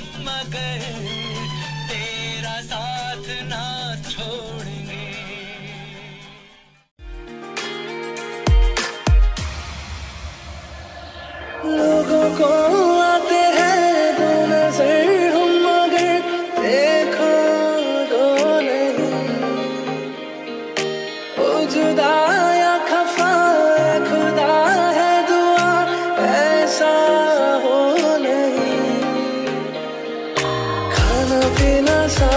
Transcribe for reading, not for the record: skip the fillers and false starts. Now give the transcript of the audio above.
मगर तेरा साथ ना छोड़ेंगे। लोगों को आते हैं दो नजर हम मगर देखो दो नहीं। ओ जुदा या खफा है खुदा है दुआ ऐसा हो नहीं। खाना पीना सा